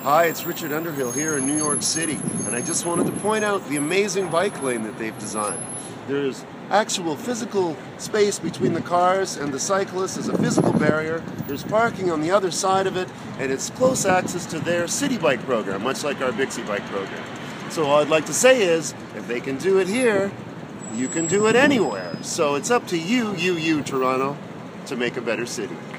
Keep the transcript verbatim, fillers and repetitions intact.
Hi, it's Richard Underhill here in New York City, and I just wanted to point out the amazing bike lane that they've designed. There's actual physical space between the cars and the cyclists. There's a physical barrier. There's parking on the other side of it, and it's close access to their city bike program, much like our Bixie bike program. So all I'd like to say is, if they can do it here, you can do it anywhere. So it's up to you, you, you, Toronto, to make a better city.